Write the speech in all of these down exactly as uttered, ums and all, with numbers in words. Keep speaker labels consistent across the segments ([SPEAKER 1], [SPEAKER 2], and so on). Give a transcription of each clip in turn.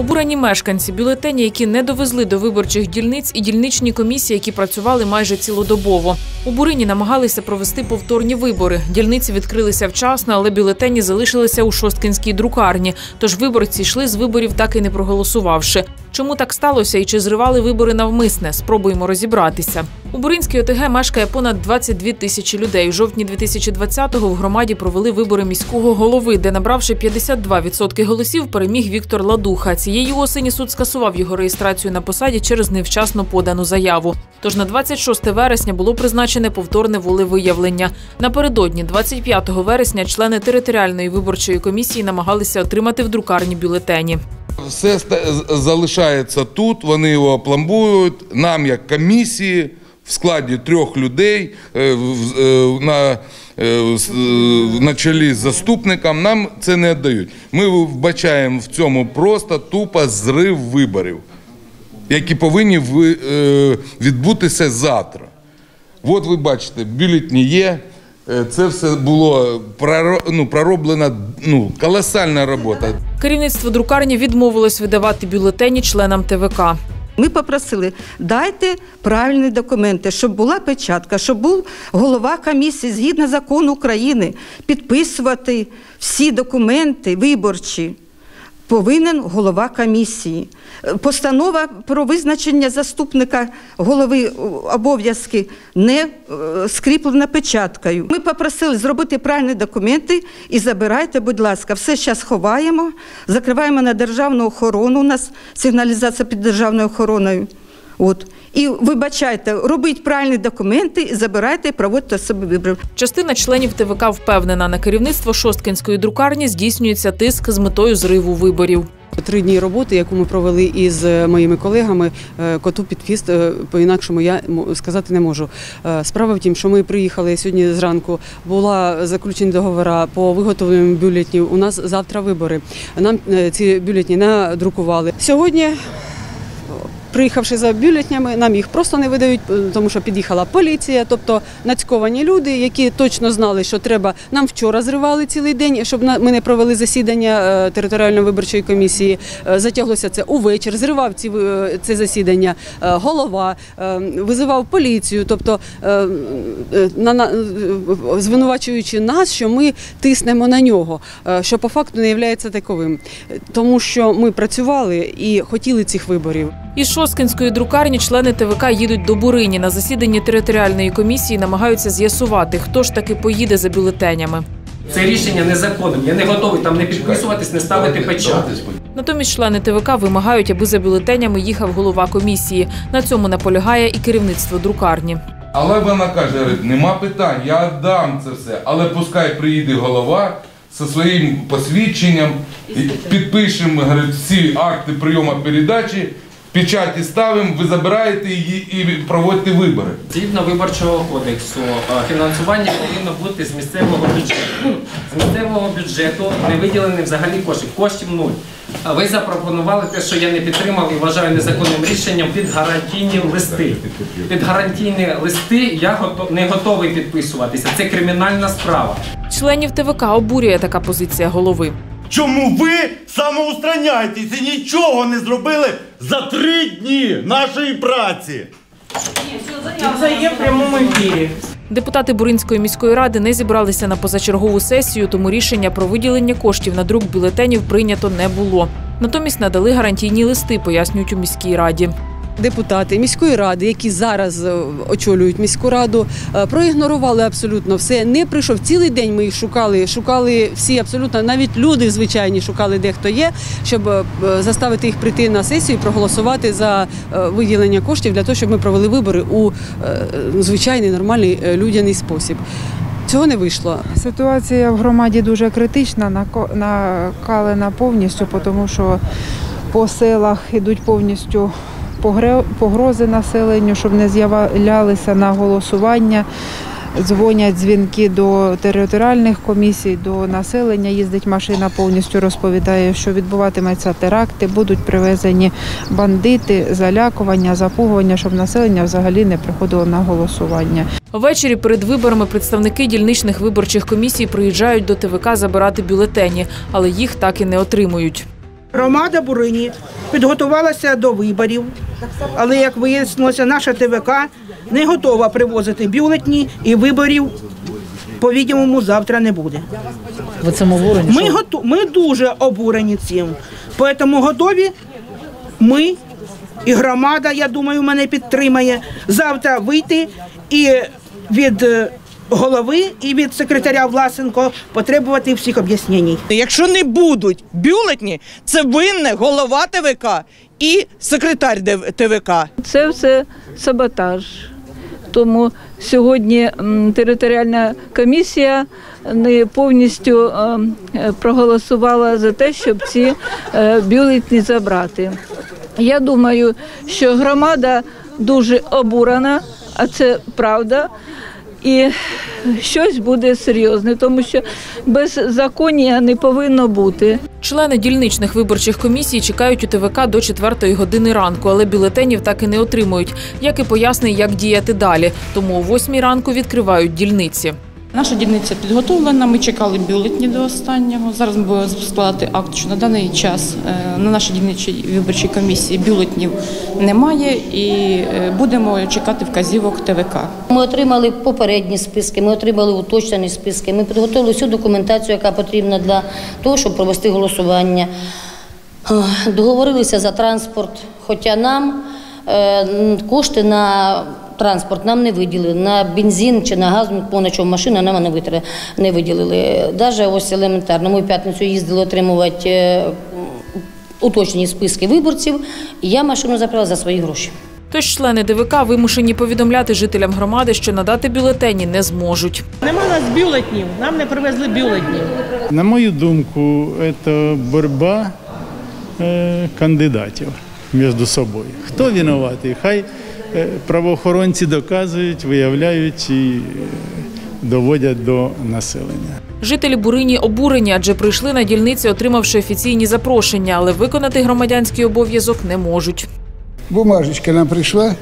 [SPEAKER 1] Обурені мешканці, бюлетені, які не довезли до виборчих дільниць, і дільничні комісії, які працювали майже цілодобово. У Бурині намагалися провести повторні вибори. Дільниці відкрилися вчасно, але бюлетені залишилися у Шосткинській друкарні. Тож виборці йшли з виборів, так і не проголосувавши. Чому так сталося і чи зривали вибори навмисне? Спробуємо розібратися. У Буринській ОТГ мешкає понад двадцять дві тисячі людей. У жовтні дві тисячі двадцятого в громаді провели вибори міського голови, де, набравши п'ятдесят два відсотки голосів, переміг Віктор Ладуха. Цієї осені суд скасував його реєстрацію на посаді через невчасно подану заяву. Тож на двадцять шосте вересня було призначене повторне волевиявлення. Напередодні, двадцять п'ятого вересня, члени територіальної виборчої комісії намагалися отримати в друкарні бюлетені.
[SPEAKER 2] Все залишається тут, вони його пломбують. Нам, як комісії, в складі трьох людей, на, на чолі з заступником, нам це не віддають. Ми вбачаємо в цьому просто тупо зрив виборів, які повинні відбутися завтра. От ви бачите, бюлетені є. Це все було ну, пророблена ну, колосальна робота.
[SPEAKER 1] Керівництво друкарні відмовилось видавати бюлетені членам Те Ве Ка.
[SPEAKER 3] Ми попросили, дайте правильні документи, щоб була печатка, щоб був голова комісії, згідно закону України, підписувати всі документи виборчі. Повинен голова комісії. Постанова про визначення заступника голови обов'язки не скріплена печаткою. Ми попросили зробити правильні документи і забирайте, будь ласка, все зараз ховаємо, закриваємо на державну охорону, у нас сигналізація під державною охороною. От. І вибачайте, робіть правильні документи, і забирайте і проводьте собі вибори.
[SPEAKER 1] Частина членів Те Ве Ка впевнена, на керівництво Шосткинської друкарні здійснюється тиск з метою зриву виборів.
[SPEAKER 4] Три дні роботи, яку ми провели із моїми колегами, коту під хвіст, по-інакшому я сказати не можу. Справа в тім, що ми приїхали сьогодні зранку, була заключені договори по виготовленню бюлетенів. У нас завтра вибори. Нам ці бюлетені надрукували. Сьогодні, приїхавши за бюлетнями, нам їх просто не видають, тому що під'їхала поліція, тобто нацьковані люди, які точно знали, що треба. Нам вчора зривали цілий день, щоб ми не провели засідання територіальної виборчої комісії. Затяглося це увечір, зривав ці, це засідання голова, визивав поліцію, тобто звинувачуючи нас, що ми тиснемо на нього, що по факту не є таковим. Тому що ми працювали і хотіли цих виборів.
[SPEAKER 1] Із Шосткинської друкарні члени Те Ве Ка їдуть до Бурині. На засіданні територіальної комісії намагаються з'ясувати, хто ж таки поїде за бюлетенями.
[SPEAKER 5] Це рішення незаконне. Я не готовий там не підписуватись, не ставити печать.
[SPEAKER 1] Натомість члени Те Ве Ка вимагають, аби за бюлетенями їхав голова комісії. На цьому наполягає і керівництво друкарні.
[SPEAKER 2] Але вона каже, нема питань, я віддам це все, але пускай приїде голова зі своїм посвідченням, підпишемо всі акти прийому передачі, печаті ставимо, ви забираєте її і проводите вибори.
[SPEAKER 5] Згідно Виборчого кодексу, фінансування повинно бути з місцевого бюджету. З місцевого бюджету не виділені взагалі коштів, коштів нуль. Ви запропонували те, що я не підтримав і вважаю незаконним рішенням, під гарантійні листи. Під гарантійні листи я не готовий підписуватися. Це кримінальна справа.
[SPEAKER 1] Членів Те Ве Ка обурює така позиція голови.
[SPEAKER 6] Чому ви самоустраняєтесь і нічого не зробили за три дні нашої праці?
[SPEAKER 7] Це є в прямому ефірі.
[SPEAKER 1] Депутати Буринської міської ради не зібралися на позачергову сесію, тому рішення про виділення коштів на друк бюлетенів прийнято не було. Натомість надали гарантійні листи, пояснюють у міській раді.
[SPEAKER 4] Депутати міської ради, які зараз очолюють міську раду, проігнорували абсолютно все. Не прийшов цілий день, ми їх шукали, шукали всі абсолютно, навіть люди звичайні шукали, де хто є, щоб заставити їх прийти на сесію і проголосувати за виділення коштів для того, щоб ми провели вибори у звичайний, нормальний, людяний спосіб. Цього не вийшло.
[SPEAKER 8] Ситуація в громаді дуже критична, накалена повністю, тому що по селах йдуть повністю погрози населенню, щоб не з'являлися на голосування. Дзвонять дзвінки до територіальних комісій, до населення. Їздить машина, повністю розповідає, що відбуватимуться теракти, будуть привезені бандити, залякування, запугування, щоб населення взагалі не приходило на голосування.
[SPEAKER 1] Ввечері перед виборами представники дільничних виборчих комісій приїжджають до Те Ве Ка забирати бюлетені, але їх так і не отримують.
[SPEAKER 7] Громада Бурині підготувалася до виборів, але, як вияснилося, наша Те Ве Ка не готова привозити бюлетні і виборів, по-відомому, завтра не буде.
[SPEAKER 1] Ви цьому обурені?
[SPEAKER 7] Ми, готу... Ми дуже обурені цим, тому готові ми і громада, я думаю, мене підтримає, завтра вийти і від голови і від секретаря Власенко потребувати всіх об'яснень.
[SPEAKER 9] Якщо не будуть бюлетні, це винне голова Те Ве Ка і секретар Те Ве Ка.
[SPEAKER 10] Це все саботаж. Тому сьогодні територіальна комісія не повністю проголосувала за те, щоб ці бюлетні забрати. Я думаю, що громада дуже обурена, а це правда. І щось буде серйозне, тому що беззаконня не повинно бути.
[SPEAKER 1] Члени дільничних виборчих комісій чекають у Те Ве Ка до четвертої години ранку, але бюлетенів так і не отримують, як і пояснює, як діяти далі. Тому о восьмій ранку відкривають дільниці.
[SPEAKER 11] Наша дільниця підготовлена, ми чекали бюлетні до останнього. Зараз ми будемо складати акт, що на даний час на нашій дільничній виборчій комісії бюлетнів немає і будемо чекати вказівок Те Ве Ка.
[SPEAKER 12] Ми отримали попередні списки, ми отримали уточнені списки, ми підготовили всю документацію, яка потрібна для того, щоб провести голосування. Договорилися за транспорт, хоча нам кошти на транспорт нам не виділили, на бензин чи на газ, на чому машина нам не виділили. Навіть ось елементарно, ми в п'ятницю їздили отримувати уточнені списки виборців, і я машину заправила за свої гроші.
[SPEAKER 1] Тож члени Де Ве Ка вимушені повідомляти жителям громади, що надати бюлетені не зможуть.
[SPEAKER 7] Нема у нас бюлетнів, нам не привезли бюлетнів.
[SPEAKER 13] На мою думку, це боротьба кандидатів між собою. Хто винуватий? Хай правоохоронці доказують, виявляють і доводять до населення.
[SPEAKER 1] Жителі Бурині обурені, адже прийшли на дільниці, отримавши офіційні запрошення, але виконати громадянський обов'язок не можуть.
[SPEAKER 14] Бумажечка нам прийшла,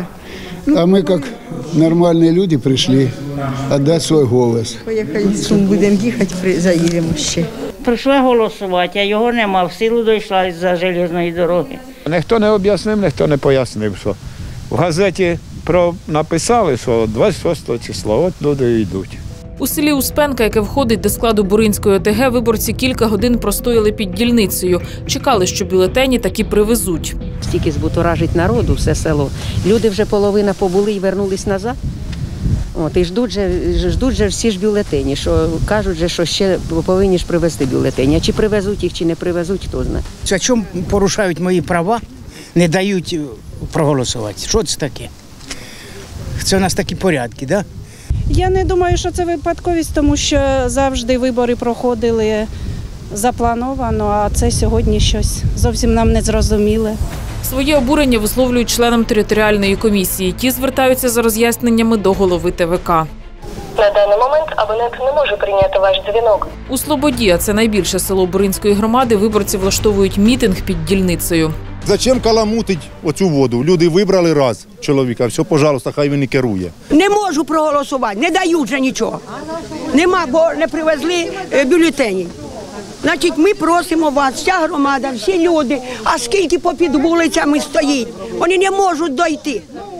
[SPEAKER 14] а ми, як нормальні люди, прийшли віддати свій голос.
[SPEAKER 3] Поїхали, будемо їхати, заїдемо ще.
[SPEAKER 15] Прийшла голосувати, а його нема, в силу дійшла із-за залізної дороги.
[SPEAKER 16] Ніхто не об'яснив, ніхто не пояснив, що в газеті про написали, що двадцять шостого числа, от люди йдуть.
[SPEAKER 1] У селі Успенка, яке входить до складу Буринської О Те Ге, виборці кілька годин простояли під дільницею. Чекали, що бюлетені таки привезуть.
[SPEAKER 17] Стільки збутуражить народу, все село. Люди вже половина побули і вернулись назад. От, і ждуть же, ждуть же всі ж бюлетені, що кажуть, же, що ще повинні ж привезти бюлетені. А чи привезуть їх, чи не привезуть, хто знає.
[SPEAKER 18] А чому порушають мої права, не дають проголосувати? Що це таке? Це у нас такі порядки, так? Да?
[SPEAKER 19] Я не думаю, що це випадковість, тому що завжди вибори проходили заплановано, а це сьогодні щось зовсім нам не зрозуміле.
[SPEAKER 1] Своє обурення висловлюють членам територіальної комісії. Ті звертаються за роз'ясненнями до голови Те Ве Ка.
[SPEAKER 20] На даний момент абонент не може прийняти ваш дзвінок.
[SPEAKER 1] У Слободі, а це найбільше село Буринської громади, виборці влаштовують мітинг під дільницею.
[SPEAKER 21] Зачем каламутить оцю воду? Люди вибрали раз чоловіка, все, пожалуйста, хай він і керує.
[SPEAKER 22] Не можу проголосувати, не дають вже нічого. Нема, бо не привезли бюлетені. Значить, ми просимо вас, вся громада, всі люди, а скільки попід вулицями стоїть, вони не можуть дойти.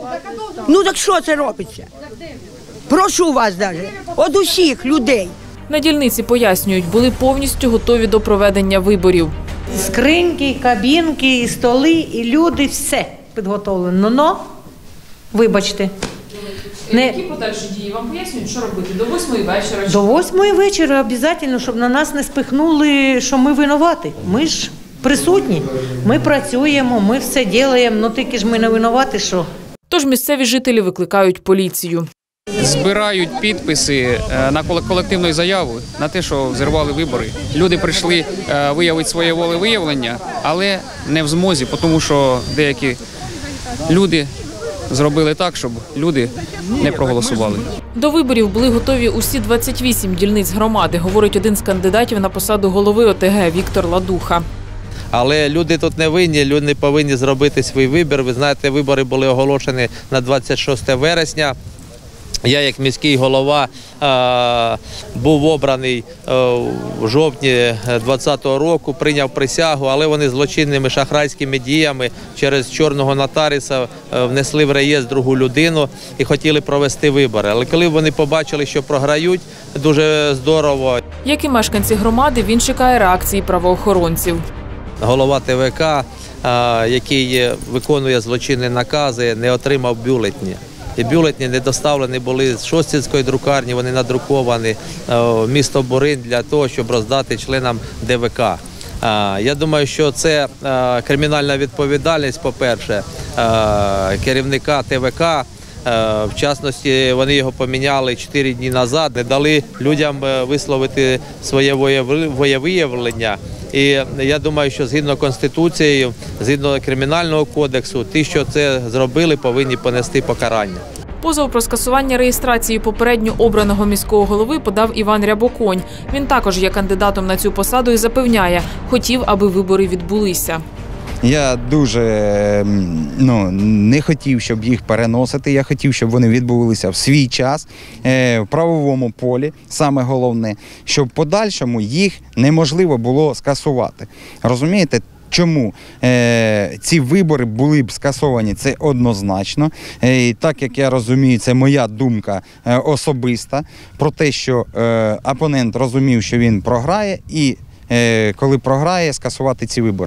[SPEAKER 22] Ну так що це робиться? Прошу вас навіть, від усіх людей.
[SPEAKER 1] На дільниці пояснюють, були повністю готові до проведення виборів.
[SPEAKER 23] Скриньки, кабінки, і столи, і люди, все підготовлено. Но, вибачте.
[SPEAKER 1] Не... Які подальші дії? Вам пояснюють, що робити? До восьмої вечора?
[SPEAKER 23] До восьмої вечора обов'язково, щоб на нас не спихнули, що ми винуваті. Ми ж присутні, ми працюємо, ми все робимо, ну тільки ж ми не винуваті, що.
[SPEAKER 1] Тож місцеві жителі викликають поліцію.
[SPEAKER 24] Збирають підписи на колективну заяву на те, що зірвали вибори. Люди прийшли виявити своє волевиявлення, але не в змозі, тому що деякі люди зробили так, щоб люди не проголосували.
[SPEAKER 1] До виборів були готові усі двадцять вісім дільниць громади, говорить один з кандидатів на посаду голови О Те Ге Віктор Ладуха.
[SPEAKER 25] Але люди тут не винні, люди повинні зробити свій вибір. Ви знаєте, вибори були оголошені на двадцять шосте вересня. Я, як міський голова, був обраний в жовтні двадцятого року, прийняв присягу, але вони злочинними шахрайськими діями через чорного нотаріуса внесли в реєстр другу людину і хотіли провести вибори. Але коли вони побачили, що програють, дуже здорово.
[SPEAKER 1] Як і мешканці громади, він чекає реакції правоохоронців.
[SPEAKER 25] Голова Те Ве Ка, який виконує злочинні накази, не отримав бюлетні. І бюлетні не доставлені були з Шостинської друкарні, вони надруковані в місто Буринь для того, щоб роздати членам Де Ве Ка. Я думаю, що це кримінальна відповідальність, по-перше, керівника Те Ве Ка. В частності, вони його поміняли чотири дні назад, не дали людям висловити своє волевиявлення. І я думаю, що згідно Конституції, згідно Кримінального кодексу, ті, що це зробили, повинні понести покарання.
[SPEAKER 1] Позов про скасування реєстрації попередньо обраного міського голови подав Іван Рябоконь. Він також є кандидатом на цю посаду і запевняє, хотів, аби вибори відбулися.
[SPEAKER 2] Я дуже ну, не хотів, щоб їх переносити, я хотів, щоб вони відбулися в свій час, в правовому полі, саме головне, щоб в подальшому їх неможливо було скасувати. Розумієте? Чому е, ці вибори були б скасовані, це однозначно. Е, і так як я розумію, це моя думка е, особиста про те, що е, опонент розумів, що він програє, і е, коли програє, скасувати ці вибори.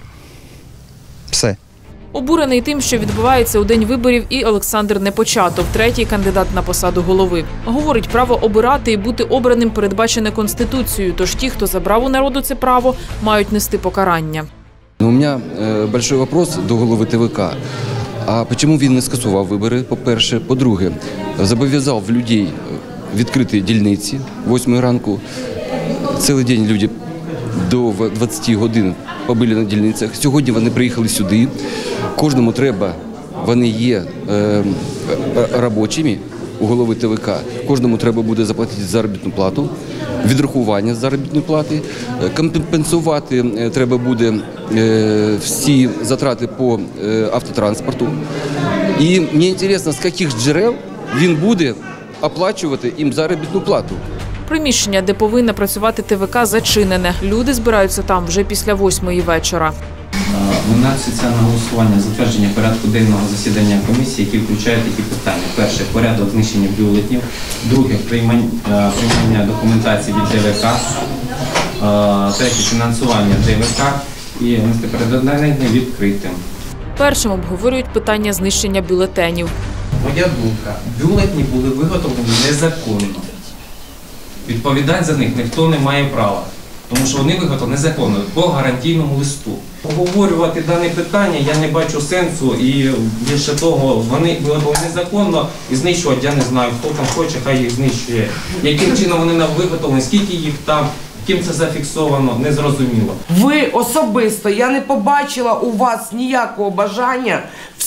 [SPEAKER 2] Все.
[SPEAKER 1] Обурений тим, що відбувається у день виборів, і Олександр Непочатов, третій кандидат на посаду голови. Говорить, право обирати і бути обраним передбачене Конституцією, тож ті, хто забрав у народу це право, мають нести покарання.
[SPEAKER 4] У мене великий вопрос до голови Те Ве Ка. А чому він не скасував вибори, по-перше? По-друге, зобов'язав людей відкрити дільниці восьмої ранку. Цілий день люди до двадцяти годин побили на дільницях. Сьогодні вони приїхали сюди. Кожному треба, вони є е, робочими у голови Те Ве Ка. Кожному треба буде заплатити заробітну плату, відрахування заробітної плати, компенсувати треба буде е, всі затрати по е, автотранспорту. І мені цікаво, з яких джерел він буде оплачувати їм заробітну плату.
[SPEAKER 1] Приміщення, де повинна працювати Те Ве Ка, зачинене. Люди збираються там вже після восьмої вечора.
[SPEAKER 5] Виноситься на голосування затвердження порядку денного засідання комісії, які включають такі питання. Перше – порядок знищення бюлетнів. Друге – приймання документації від Те Ве Ка. Третє – фінансування Те Ве Ка. І внести порядок денний відкритим.
[SPEAKER 1] Першим обговорюють питання знищення бюлетенів.
[SPEAKER 5] Моя думка – бюлетні були виготовлені незаконно. Відповідати за них ніхто не має права, тому що вони виготовлені незаконно, по гарантійному листу. Обговорювати дане питання я не бачу сенсу, і більше того, вони виготовлені незаконно і знищувати, я не знаю, хто там хоче, хай їх знищує. Яким чином вони нам виготовлені, скільки їх там, ким це зафіксовано, незрозуміло.
[SPEAKER 6] Ви особисто, я не побачила у вас ніякого бажання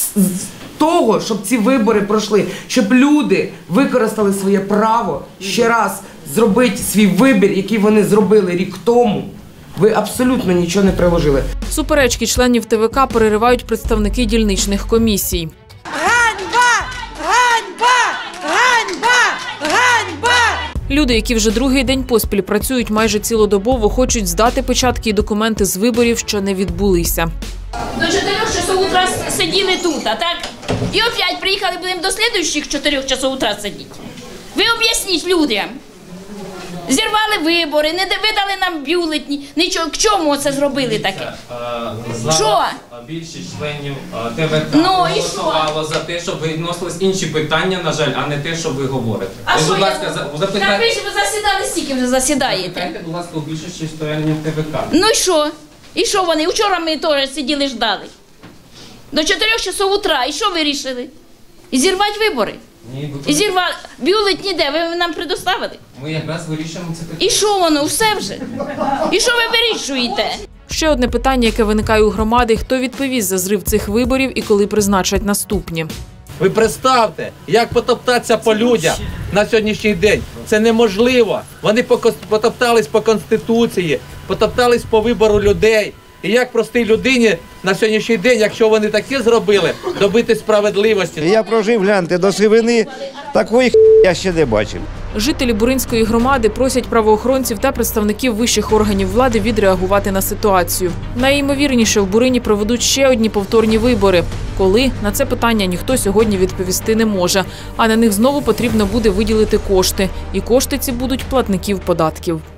[SPEAKER 6] того, щоб ці вибори пройшли, щоб люди використали своє право ще раз зробити свій вибір, який вони зробили рік тому. Ви абсолютно нічого не приложили.
[SPEAKER 1] Суперечки членів Те Ве Ка переривають представники дільничних комісій.
[SPEAKER 6] Ганьба! Ганьба! Ганьба! Ганьба!
[SPEAKER 1] Люди, які вже другий день поспіль працюють майже цілодобово, хочуть здати печатки і документи з виборів, що не відбулися.
[SPEAKER 8] До чотирьох часов утра сиділи тут, а так? І опять приїхали, будемо до слідуючих чотирьох часов утра сидіти. Ви об'ясніть людям. Зірвали вибори, не видали нам бюлетні. Нічого, к чому це зробили таке? Що?
[SPEAKER 5] Більшість членів Те Ве Ка
[SPEAKER 8] ну,
[SPEAKER 5] голосувало за те, щоб відносились інші питання, на жаль, а не те, що ви говорите.
[SPEAKER 8] А
[SPEAKER 5] ви,
[SPEAKER 8] що
[SPEAKER 5] будь ласка,
[SPEAKER 8] я...
[SPEAKER 5] запитайте...
[SPEAKER 8] Так ви ж ви засідали, стільки вже засідаєте.
[SPEAKER 5] Запитайте, будь ласка, у більшості членів Те Ве Ка.
[SPEAKER 8] Ну і що? І що вони? Вчора ми теж сиділи, ждали. До чотирьох часов утра. І що ви рішили? І зірвати вибори?
[SPEAKER 5] Ні,
[SPEAKER 8] і зірвали. Бюлетні де? Ви нам предоставили?
[SPEAKER 5] Ми якраз вирішуємо це питання.
[SPEAKER 8] І що воно? Все вже? І що ви вирішуєте?
[SPEAKER 1] Ще одне питання, яке виникає у громади – хто відповість за зрив цих виборів і коли призначать наступні.
[SPEAKER 25] Ви представте, як потоптатися по людям на сьогоднішній день. Це неможливо. Вони потоптались по Конституції, потоптались по вибору людей.
[SPEAKER 7] І як простій людині на сьогоднішній день, якщо вони таке зробили, добити справедливості.
[SPEAKER 9] Я прожив, гляньте, до сивини, такої я ще не бачив.
[SPEAKER 1] Жителі Буринської громади просять правоохоронців та представників вищих органів влади відреагувати на ситуацію. Найімовірніше, в Бурині проведуть ще одні повторні вибори. Коли? На це питання ніхто сьогодні відповісти не може. А на них знову потрібно буде виділити кошти. І кошти ці будуть платників податків.